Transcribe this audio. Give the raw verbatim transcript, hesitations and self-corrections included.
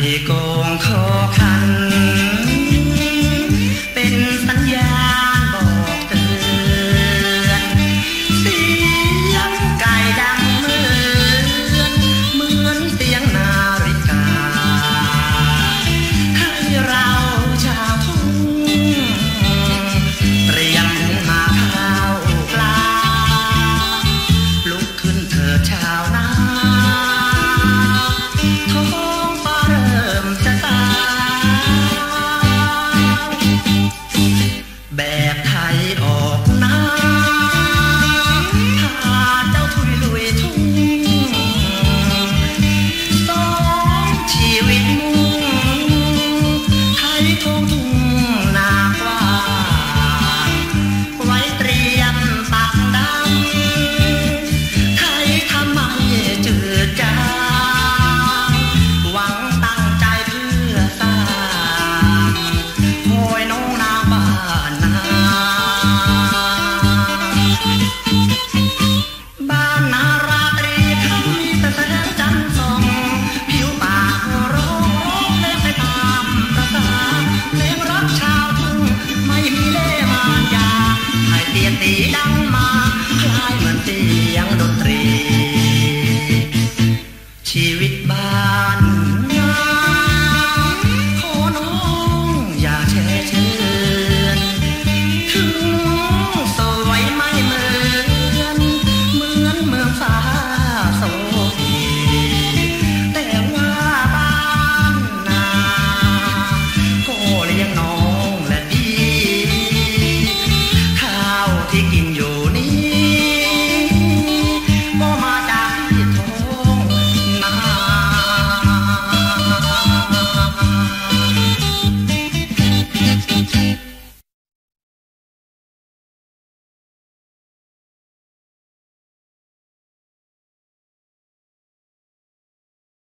โกงคอคันเป็นสัญญาณบอกเตือนเสียงไก่ดังเหมือนเหมือนเสียงนาฬิกาให้เราชาวทุ่งเตรียมหาข้าวปลาลุกขึ้นเถิดชาวนาแบกไทยออกนาพาเจ้าทุยลุยทุ่งสองชีวิตมุ่งไทยทงทุ่งนากว้างไว้เตรียมตักดำไทยทำไมจืดจางหวังตั้งใจเพื่อสร้างโอยน้องนาบ้านบ้านนาราตรีเขามีแต่แสงจันทร์ส่องผิวปากร้องร้องเพลงไปตามประสาเพลงรักชาวทุ่งไม่มีเล่ห์มารยาให้เตียนตีดังมาคล้ายเหมือนเสียงดนตรีชีวิตบ้าน